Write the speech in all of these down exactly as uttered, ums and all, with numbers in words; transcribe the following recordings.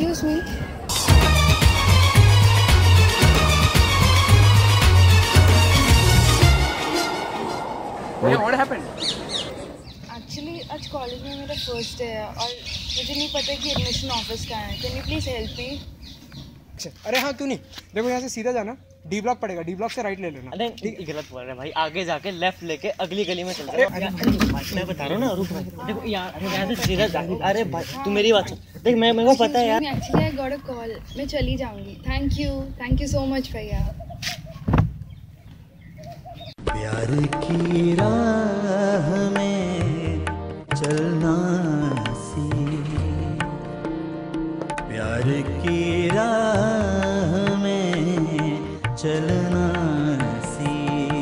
Excuse me. What happened? Actually, आज college में मेरा फर्स्ट डे है और मुझे नहीं पता कि एडमिशन ऑफिस का है. Can you please help me? अरे हाँ तू नहीं, देखो यहाँ से सीधा जाना, डी ब्लॉक पड़ेगा, डी ब्लॉक से राइट ले लेना. अरे गलत बोल रहे हैं भाई, आगे जाके लेफ्ट लेके अगली गली में चल जाओ. मैं बता रहा हूँ ना, रुक भाई. देखो यार, अरे यहाँ से सीधा जा. अरे भाई तू मेरी बात सुन. देख मैं मेरे को पता है यार. Actually, I got a call. मैं चली जाऊँगी. Thank you, thank you so much भैया. प्यार की राह में चलना सी, प्यार की राह में चलना सी,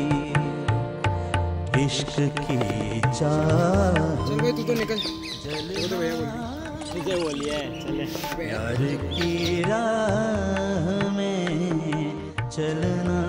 इश्क की चाह. चल भाई तू तो निकल. चल तो भैया बोल. तुझे बोलिए चले. प्यार की राह में चलना